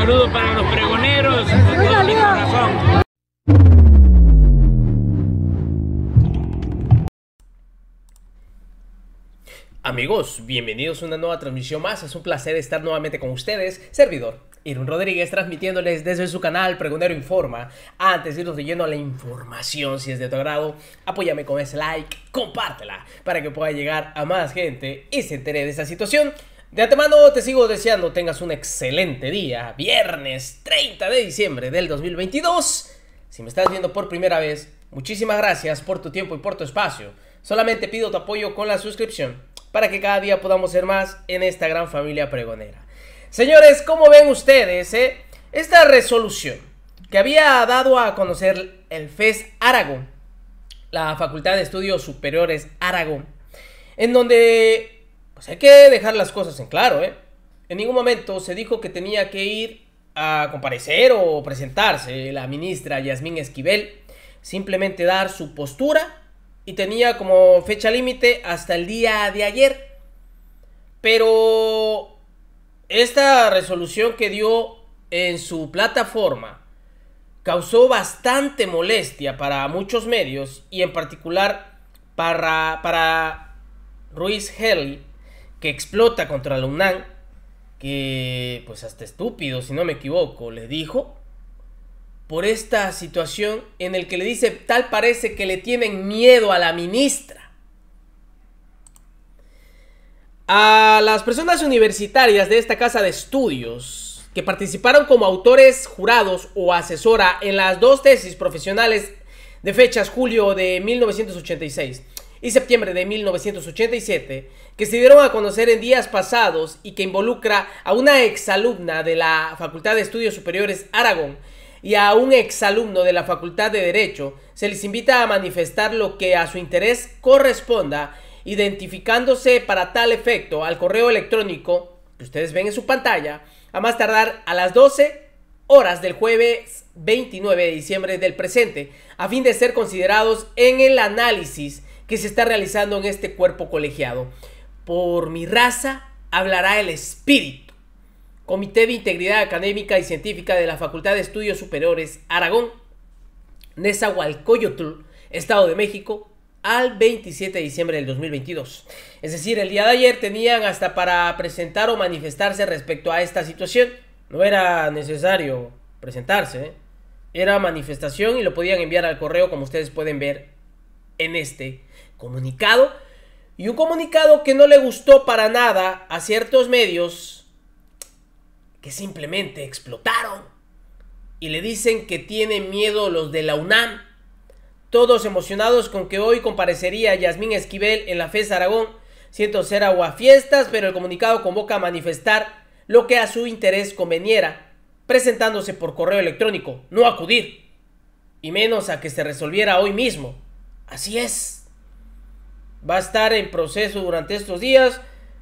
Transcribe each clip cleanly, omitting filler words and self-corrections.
saludo para los pregoneros con todo mi corazón. Amigos, bienvenidos a una nueva transmisión más. Es un placer estar nuevamente con ustedes. Servidor Irún Rodríguez, transmitiéndoles desde su canal Pregonero Informa. Antes de irnos leyendo la información, si es de tu agrado, apóyame con ese like, compártela para que pueda llegar a más gente y se entere de esta situación. De antemano te sigo deseando tengas un excelente día. Viernes 30 de diciembre del 2022. Si me estás viendo por primera vez, muchísimas gracias por tu tiempo y por tu espacio. Solamente pido tu apoyo con la suscripción para que cada día podamos ser más en esta gran familia pregonera. Señores, ¿cómo ven ustedes, esta resolución que había dado a conocer el FES Aragón, la Facultad de Estudios Superiores Aragón, en donde pues hay que dejar las cosas en claro, En ningún momento se dijo que tenía que ir a comparecer o presentarse la ministra Yasmín Esquivel, simplemente dar su postura y tenía como fecha límite hasta el día de ayer. Pero esta resolución que dio en su plataforma causó bastante molestia para muchos medios y en particular para Ruiz Heli, que explota contra la UNAM, que pues hasta estúpido, si no me equivoco, le dijo, por esta situación en el que le dice, tal parece que le tienen miedo a la ministra. A las personas universitarias de esta casa de estudios que participaron como autores jurados o asesora en las dos tesis profesionales de fechas julio de 1986 y septiembre de 1987, que se dieron a conocer en días pasados y que involucra a una exalumna de la Facultad de Estudios Superiores Aragón y a un exalumno de la Facultad de Derecho, se les invita a manifestar lo que a su interés corresponda, identificándose para tal efecto al correo electrónico que ustedes ven en su pantalla, a más tardar a las 12 horas del jueves 29 de diciembre del presente, a fin de ser considerados en el análisis que se está realizando en este cuerpo colegiado. Por mi raza hablará el espíritu. Comité de Integridad Académica y Científica de la Facultad de Estudios Superiores Aragón, Nezahualcóyotl, Estado de México, al 27 de diciembre del 2022. Es decir, el día de ayer tenían hasta para presentar o manifestarse respecto a esta situación. No era necesario presentarse, era manifestación y lo podían enviar al correo, como ustedes pueden ver en este comunicado. Y un comunicado que no le gustó para nada a ciertos medios que simplemente explotaron y le dicen que tienen miedo los de la UNAM, todos emocionados con que hoy comparecería Yasmín Esquivel en la FES Aragón, siento ser aguafiestas, pero el comunicado convoca a manifestar lo que a su interés conveniera, presentándose por correo electrónico, no acudir, y menos a que se resolviera hoy mismo. Así es, va a estar en proceso durante estos días,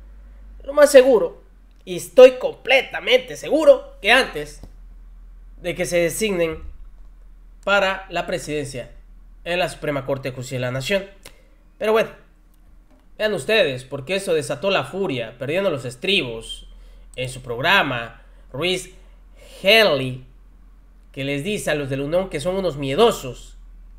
lo más seguro, y estoy completamente seguro que antes de que se designen para la presidencia en la Suprema Corte de Justicia de la Nación. Pero bueno, vean ustedes, porque eso desató la furia, perdiendo los estribos en su programa. Ruiz Heli, que les dice a los del UNAM que son unos miedosos,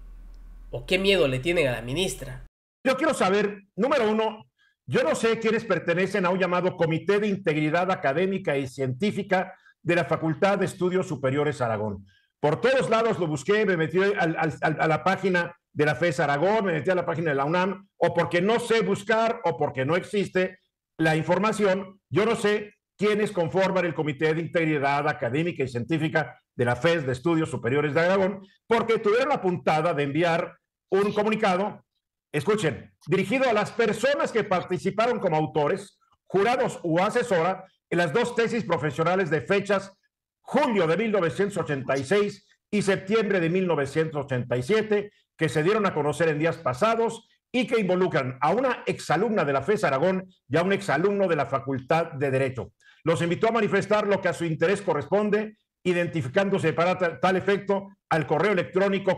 o qué miedo le tienen a la ministra. Yo quiero saber, número uno, yo no sé quiénes pertenecen a un llamado Comité de Integridad Académica y Científica de la Facultad de Estudios Superiores Aragón. Por todos lados lo busqué, me metí a la página de la FES Aragón, me metí a la página de la UNAM, o porque no sé buscar, o porque no existe la información. Yo no sé quiénes conforman el Comité de Integridad Académica y Científica de la FES de Estudios Superiores de Aragón, porque tuvieron la puntada de enviar un comunicado, escuchen, dirigido a las personas que participaron como autores, jurados o asesora en las dos tesis profesionales de fechas julio de 1986 y septiembre de 1987, que se dieron a conocer en días pasados y que involucran a una exalumna de la FES Aragón y a un exalumno de la Facultad de Derecho. Los invitó a manifestar lo que a su interés corresponde, identificándose para tal efecto al correo electrónico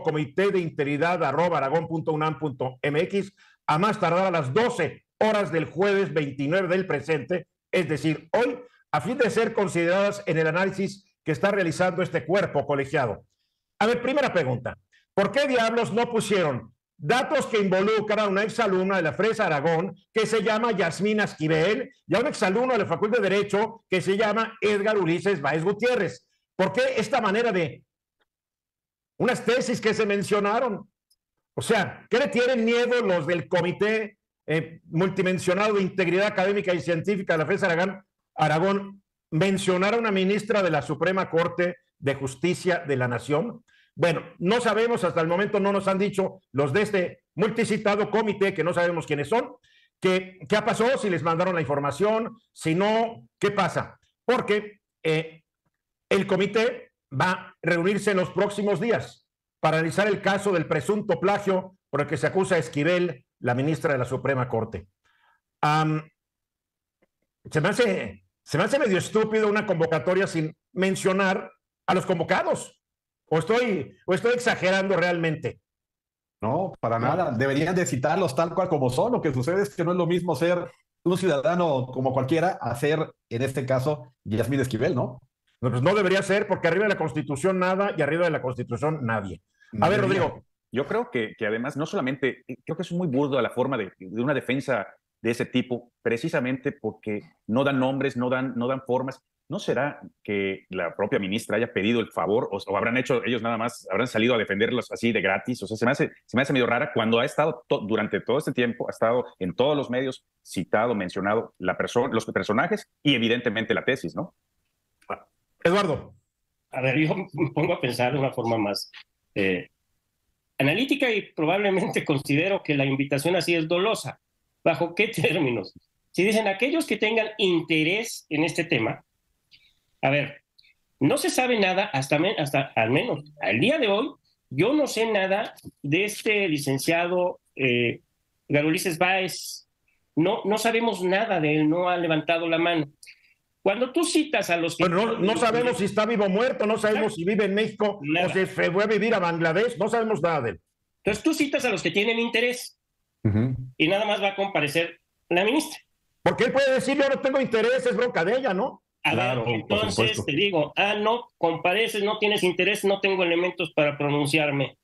comitedeintegridad@aragón.unam.mx a más tardar a las 12 horas del jueves 29 del presente, es decir, hoy, a fin de ser consideradas en el análisis que está realizando este cuerpo colegiado. A ver, primera pregunta. ¿Por qué diablos no pusieron datos que involucran a una exalumna de la FRES Aragón que se llama Yasmín Esquivel y a un exalumno de la Facultad de Derecho que se llama Edgar Ulises Báez Gutiérrez? ¿Por qué esta manera de unas tesis que se mencionaron? O sea, ¿qué le tienen miedo los del Comité Multimensionado de Integridad Académica y Científica de la FRES Aragón mencionar a una ministra de la Suprema Corte de Justicia de la Nación? Bueno, no sabemos, hasta el momento no nos han dicho los de este multicitado comité, que no sabemos quiénes son, qué pasó, si les mandaron la información, si no, ¿qué pasa? Porque el comité va a reunirse en los próximos días para analizar el caso del presunto plagio por el que se acusa a Esquivel, la ministra de la Suprema Corte. Se me hace medio estúpido una convocatoria sin mencionar a los convocados. ¿O estoy exagerando realmente? No, para nada. Deberían de citarlos tal cual como son. Lo que sucede es que no es lo mismo ser un ciudadano como cualquiera a ser, en este caso, Yasmín Esquivel, ¿no? No, pues no debería ser, porque arriba de la Constitución nada y arriba de la Constitución nadie. A ver, Rodrigo. Yo creo que además, no solamente, creo que es muy burdo la forma de una defensa de ese tipo, precisamente porque no dan nombres, no dan formas. ¿No será que la propia ministra haya pedido el favor o habrán hecho ellos nada más, habrán salido a defenderlos así de gratis? O sea, se me hace medio rara cuando ha estado durante todo este tiempo, ha estado en todos los medios citado, mencionado los personajes y evidentemente la tesis, ¿no? Eduardo. A ver, yo me pongo a pensar de una forma más analítica y probablemente considero que la invitación así es dolosa. ¿Bajo qué términos? Si dicen aquellos que tengan interés en este tema, a ver, no se sabe nada hasta al menos al día de hoy. Yo no sé nada de este licenciado Edgar Ulises Báez. No sabemos nada de él, no ha levantado la mano. Cuando tú citas a los que... Bueno, no sabemos si está vivo o muerto, no sabemos si vive en México o si fue a vivir a Bangladesh, no sabemos nada de él. Entonces tú citas a los que tienen interés y nada más va a comparecer la ministra. Porque él puede decir, yo no tengo interés, es bronca de ella, ¿no? Claro, entonces te digo, no compareces, no tienes interés, no tengo elementos para pronunciarme.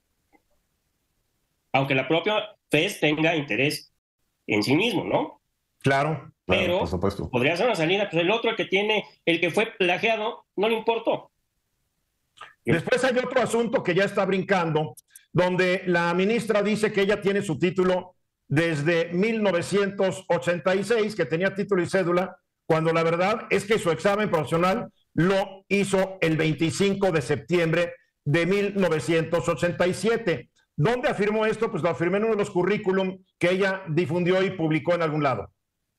Aunque la propia FES tenga interés en sí mismo, ¿no? Claro. Pero por supuesto. Podría ser una salida, pues el que fue plagiado, no le importó. Después hay otro asunto que ya está brincando, donde la ministra dice que ella tiene su título desde 1986, que tenía título y cédula, cuando la verdad es que su examen profesional lo hizo el 25 de septiembre de 1987. ¿Dónde afirmó esto? Pues lo afirmó en uno de los currículum que ella difundió y publicó en algún lado.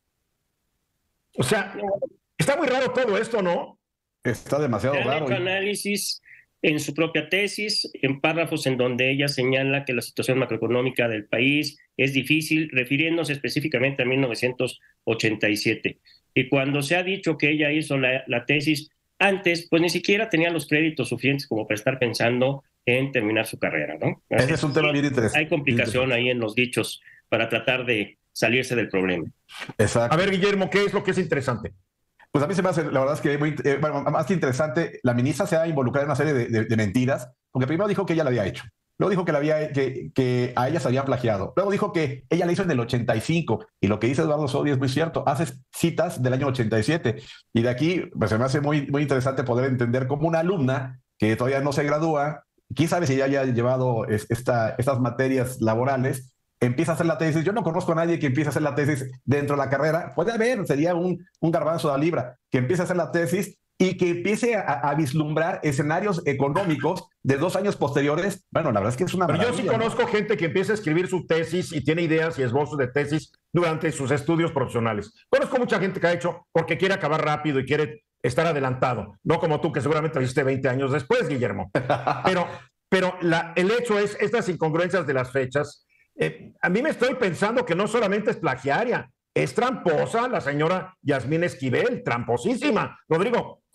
O sea, está muy raro todo esto, ¿no? Está demasiado raro. Han hecho análisis en su propia tesis, en párrafos en donde ella señala que la situación macroeconómica del país es difícil, refiriéndose específicamente a 1987. Y cuando se ha dicho que ella hizo la tesis antes, pues ni siquiera tenía los créditos suficientes como para estar pensando en terminar su carrera, ¿no? Ese es un tema bien interesante. Hay complicación ahí en los dichos para tratar de salirse del problema. Exacto. A ver, Guillermo, ¿qué es lo que es interesante? Pues a mí se me hace, la verdad es que más que interesante, la ministra se ha involucrado en una serie de mentiras, porque primero dijo que ella la había hecho, luego dijo que a ella se había plagiado, luego dijo que ella la hizo en el 85, y lo que dice Eduardo Sodi es muy cierto, hace citas del año 87, y de aquí pues se me hace muy interesante poder entender cómo una alumna que todavía no se gradúa, quién sabe si ya haya llevado estas materias laborales, empieza a hacer la tesis. Yo no conozco a nadie que empiece a hacer la tesis dentro de la carrera. Puede haber, sería un garbanzo de libra, que empiece a hacer la tesis y que empiece a vislumbrar escenarios económicos de 2 años posteriores. Bueno, la verdad es que es una maravilla. Pero yo sí conozco gente que empieza a escribir su tesis y tiene ideas y esbozos de tesis durante sus estudios profesionales. Conozco mucha gente que ha hecho porque quiere acabar rápido y quiere estar adelantado. No como tú, que seguramente lo hiciste 20 años después, Guillermo. Pero el hecho es estas incongruencias de las fechas. A mí me estoy pensando que no solamente es plagiaria, es tramposa la señora Yasmín Esquivel, tramposísima. Rodrigo.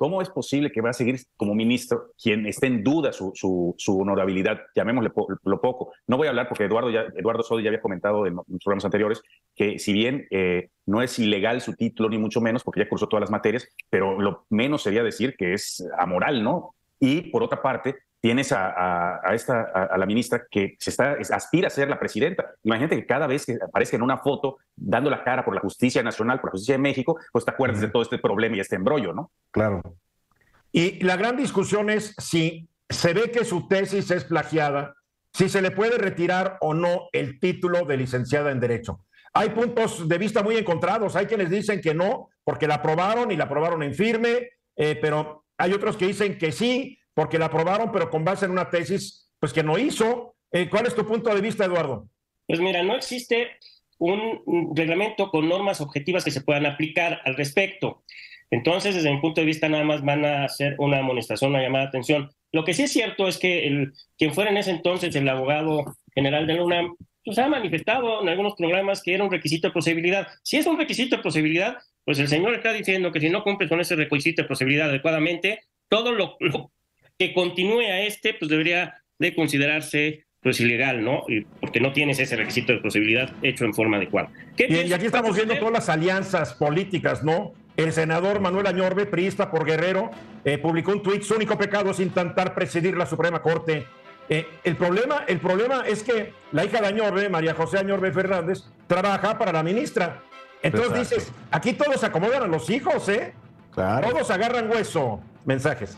¿cómo es posible que va a seguir como ministro quien esté en duda su honorabilidad? Llamémosle lo poco. No voy a hablar porque Eduardo Sodi ya había comentado en los programas anteriores que si bien no es ilegal su título, ni mucho menos, porque ya cursó todas las materias, pero lo menos sería decir que es amoral, ¿no? Y por otra parte, tienes a la ministra que aspira a ser la presidenta. Imagínate que cada vez que aparezca en una foto dando la cara por la justicia nacional, por la justicia de México, pues te acuerdas de todo este problema y este embrollo, ¿no? Claro. Y la gran discusión es si se ve que su tesis es plagiada, si se le puede retirar o no el título de licenciada en Derecho. Hay puntos de vista muy encontrados. Hay quienes dicen que no, porque la aprobaron y la aprobaron en firme, pero hay otros que dicen que sí, porque la aprobaron, pero con base en una tesis pues que no hizo. ¿Cuál es tu punto de vista, Eduardo? Pues mira, no existe un reglamento con normas objetivas que se puedan aplicar al respecto. Entonces, desde mi punto de vista, nada más van a hacer una amonestación, una llamada de atención. Lo que sí es cierto es que quien fuera en ese entonces el abogado general de la UNAM, pues ha manifestado en algunos programas que era un requisito de procedibilidad. Si es un requisito de procedibilidad, pues el señor está diciendo que si no cumples con ese requisito de procedibilidad adecuadamente, todo lo que continúe a pues debería de considerarse pues ilegal, ¿no? Porque no tienes ese requisito de procedibilidad hecho en forma adecuada. Y aquí estamos viendo todas las alianzas políticas, ¿no? El senador Manuel Añorbe, priista por Guerrero, publicó un tuit: su único pecado es intentar presidir la Suprema Corte. El problema es que la hija de Añorbe, María José Añorbe Fernández, trabaja para la ministra. Entonces dices, aquí todos acomodan a los hijos, ¿eh? Claro. Todos agarran hueso. Mensajes.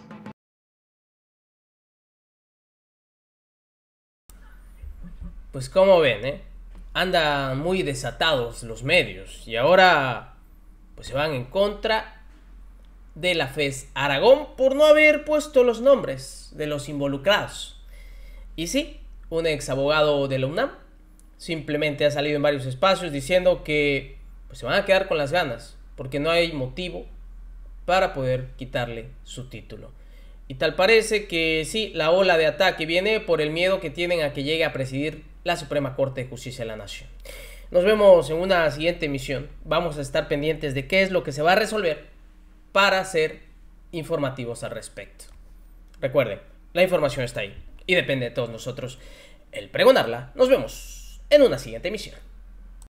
Pues como ven, andan muy desatados los medios y ahora pues se van en contra de la FES Aragón por no haber puesto los nombres de los involucrados. Y sí, un ex abogado de la UNAM simplemente ha salido en varios espacios diciendo que pues se van a quedar con las ganas porque no hay motivo para poder quitarle su título. Y tal parece que sí, la ola de ataque viene por el miedo que tienen a que llegue a presidir la Suprema Corte de Justicia de la Nación. Nos vemos en una siguiente emisión. Vamos a estar pendientes de qué es lo que se va a resolver para ser informativos al respecto. Recuerden, la información está ahí y depende de todos nosotros el pregonarla. Nos vemos en una siguiente emisión.